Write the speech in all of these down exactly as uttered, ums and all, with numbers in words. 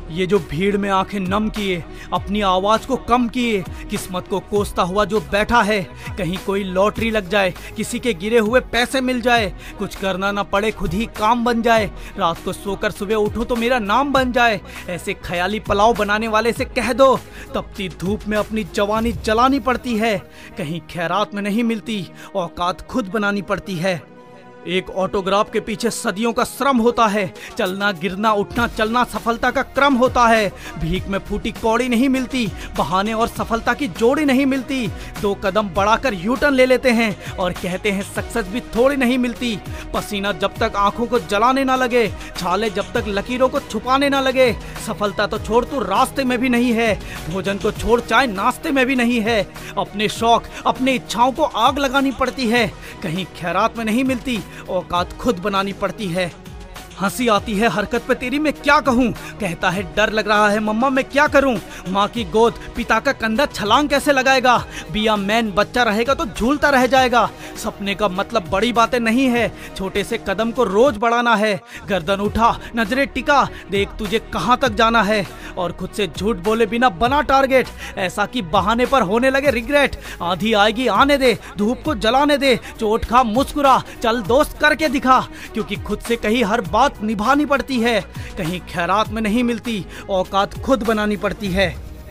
ये जो भीड़ में आंखें नम किए, अपनी आवाज को कम किए, किस्मत को कोसता हुआ जो बैठा है, कहीं कोई लॉटरी लग जाए, किसी के गिरे हुए पैसे मिल जाए, कुछ करना ना पड़े, खुद ही काम बन जाए, रात को सोकर सुबह उठूं तो मेरा नाम बन जाए, ऐसे ख्याली पुलाव बनाने वाले से कह दो तपती धूप में अपनी जवानी जलानी पड़ती है, कहीं खैरात में नहीं मिलती, औकात खुद बनानी पड़ती है। एक ऑटोग्राफ के पीछे सदियों का श्रम होता है, चलना गिरना उठना चलना सफलता का क्रम होता है, भीख में फूटी कौड़ी नहीं मिलती, बहाने और सफलता की जोड़ी नहीं मिलती, दो कदम बढ़ाकर यू टर्न ले लेते हैं और कहते हैं सक्सेस भी थोड़ी नहीं मिलती, पसीना जब तक आंखों को जलाने ना लगे, छाले जब तक लकीरों को छुपाने ना लगे, सफलता तो छोड़ तू रास्ते में भी नहीं है, भोजन को छोड़ चाय नाश्ते में भी नहीं है, अपने शौक अपनी इच्छाओं को आग लगानी पड़ती है, कहीं खैरात में नहीं मिलती, औकात खुद बनानी पड़ती है। हंसी आती है हरकत पे तेरी, मैं क्या कहूँ, कहता है डर लग रहा है मम्मा मैं क्या करूँ, माँ की गोद पिता का कंधा छलांग कैसे लगाएगा, बिया मैन बच्चा रहेगा तो झूलता रह जाएगा, सपने का मतलब बड़ी बातें नहीं है, छोटे से कदम को रोज बढ़ाना है, गर्दन उठा नजरें टिका, देख तुझे कहाँ तक जाना है, और खुद से झूठ बोले बिना बना टारगेट, ऐसा कि बहाने पर होने लगे रिग्रेट, आंधी आएगी आने दे, धूप को जलाने दे, चोट खा मुस्कुरा, चल दोस्त करके दिखा, क्योंकि खुद से कहीं हर बात निभानी पड़ती है, कहीं खैरात में नहीं मिलती, औकात खुद बनानी पड़ती है।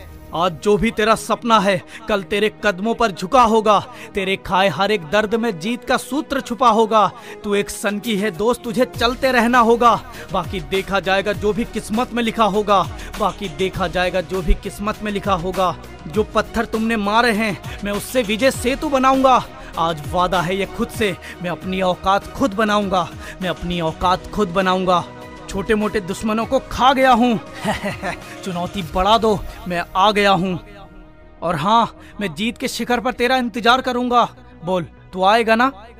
आज जो भी तेरा सपना है कल तेरे कदमों पर झुका होगा, तेरे खाए हर एक दर्द में जीत का सूत्र छुपा होगा, तू एक सन की है दोस्त तुझे चलते रहना होगा, बाकी देखा जाएगा जो भी किस्मत में लिखा होगा, बाकी देखा जाएगा जो भी किस्मत में लिखा होगा। जो पत्थर तुमने मारे हैं मैं उससे विजय सेतु बनाऊंगा, आज वादा है ये खुद से, मैं अपनी औकात खुद बनाऊंगा, मैं अपनी औकात खुद बनाऊंगा। छोटे मोटे दुश्मनों को खा गया हूँ चुनौती बढ़ा दो मैं आ गया हूँ, और हाँ मैं जीत के शिखर पर तेरा इंतजार करूंगा, बोल तू आएगा ना।